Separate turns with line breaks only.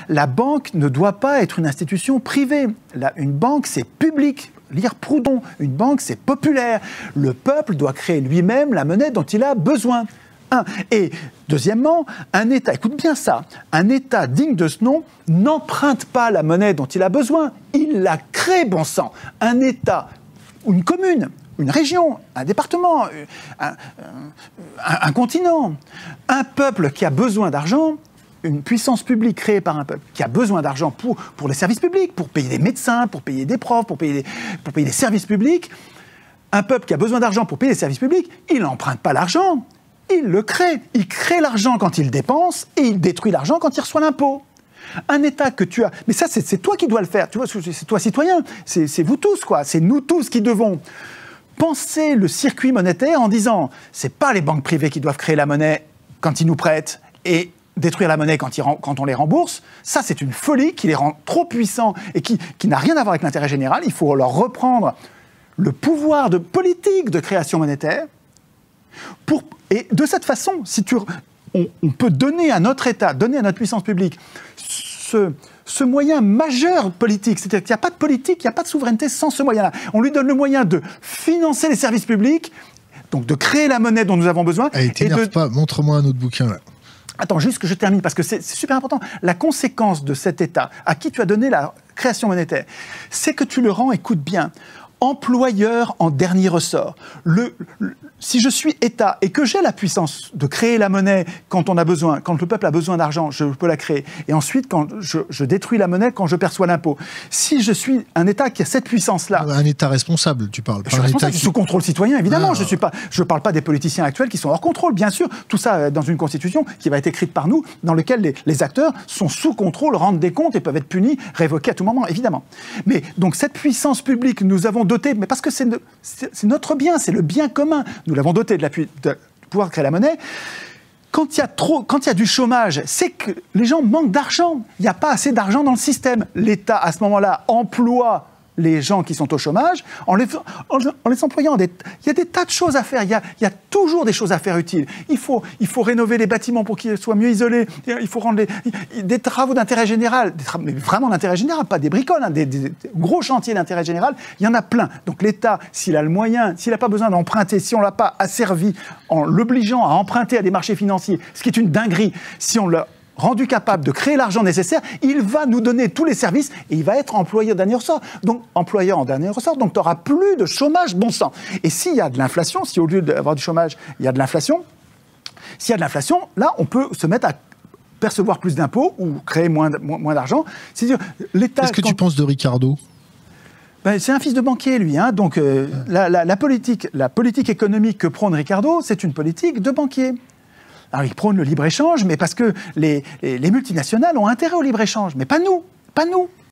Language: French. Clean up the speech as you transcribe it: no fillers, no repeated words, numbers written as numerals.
La banque ne doit pas être une institution privée. Une banque, c'est public. Lire Proudhon, une banque, c'est populaire. Le peuple doit créer lui-même la monnaie dont il a besoin. Et deuxièmement, un État, écoute bien ça, un État digne de ce nom n'emprunte pas la monnaie dont il a besoin. Il la crée, bon sang. Un État, une commune, une région, un département, un continent, un peuple qui a besoin d'argent, une puissance publique créée par un peuple qui a besoin d'argent pour les services publics, pour payer des médecins, pour payer des profs, pour payer des services publics. Un peuple qui a besoin d'argent pour payer les services publics, il n'emprunte pas l'argent, il le crée. Il crée l'argent quand il dépense et il détruit l'argent quand il reçoit l'impôt. Un État que tu as... Mais ça, c'est toi qui dois le faire. Tu vois, c'est toi, citoyen. C'est vous tous, quoi. C'est nous tous qui devons penser le circuit monétaire en disant c'est pas les banques privées qui doivent créer la monnaie quand ils nous prêtent et détruire la monnaie quand on les rembourse. Ça, c'est une folie qui les rend trop puissants et qui n'a rien à voir avec l'intérêt général. Il faut leur reprendre le pouvoir de politique de création monétaire. Et de cette façon, on peut donner à notre État, donner à notre puissance publique ce moyen majeur politique. C'est-à-dire qu'il n'y a pas de politique, il n'y a pas de souveraineté sans ce moyen-là. On lui donne le moyen de financer les services publics, donc de créer la monnaie dont nous avons besoin.
Allez, t'énerve pas, montre-moi un autre bouquin là.
Attends, juste que je termine, parce que c'est super important. La conséquence de cet État, à qui tu as donné la création monétaire, c'est que tu le rends, écoute bien, employeur en dernier ressort. Si je suis État et que j'ai la puissance de créer la monnaie quand on a besoin, quand le peuple a besoin d'argent, je peux la créer. Et ensuite, quand je détruis la monnaie quand je perçois l'impôt. Si je suis un État qui a cette puissance-là...
Un État responsable, tu parles.
Je suis responsable, sous contrôle citoyen, évidemment. Je ne parle pas des politiciens actuels qui sont hors contrôle, bien sûr. Tout ça dans une constitution qui va être écrite par nous, dans laquelle les acteurs sont sous contrôle, rendent des comptes et peuvent être punis, révoqués à tout moment, évidemment. Mais donc cette puissance publique, nous avons doté, mais parce que c'est notre bien, c'est le bien commun. Nous l'avons doté de pouvoir créer la monnaie. Quand il y a du chômage, c'est que les gens manquent d'argent. Il n'y a pas assez d'argent dans le système. L'État, à ce moment-là, emploie les gens qui sont au chômage en les employant. Il y a des tas de choses à faire. Il y a toujours des choses à faire utiles. Il faut rénover les bâtiments pour qu'ils soient mieux isolés. Il faut rendre des travaux d'intérêt général, mais vraiment d'intérêt général, pas des bricoles, hein, des gros chantiers d'intérêt général. Il y en a plein. Donc l'État, s'il a le moyen, s'il n'a pas besoin d'emprunter, si on ne l'a pas asservi en l'obligeant à emprunter à des marchés financiers, ce qui est une dinguerie, si on l'a rendu capable de créer l'argent nécessaire, il va nous donner tous les services et il va être employeur en dernier ressort. Donc, employeur en dernier ressort, donc tu n'auras plus de chômage bon sang. Et s'il y a de l'inflation, si au lieu d'avoir du chômage, il y a de l'inflation, s'il y a de l'inflation, là, on peut se mettre à percevoir plus d'impôts ou créer moins d'argent. C'est-à-dire, l'État...
Qu'est-ce que tu penses de Ricardo ?
C'est un fils de banquier, lui. Hein. Donc, la politique économique que prône Ricardo, c'est une politique de banquier. Alors, il prône le libre-échange, mais parce que les multinationales ont intérêt au libre-échange. Mais pas nous, pas nous.